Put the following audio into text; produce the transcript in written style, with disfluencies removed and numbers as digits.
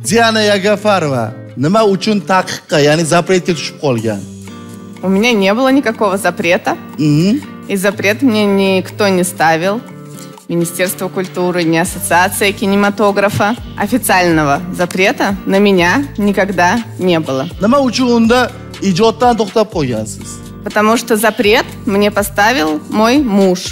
Diana Yagafarova nima uchun taqiqqa, ya'ni zapretga tushib qolgan? У меня не было никакого запрета. И запрет мне никто не ставил. Министерство культуры, ни Ассоциация кинематографа. Официального запрета на меня никогда не было. Nima uchun unda ijoddan to'xtab qolgansiz? Потому что запрет мне поставил мой муж.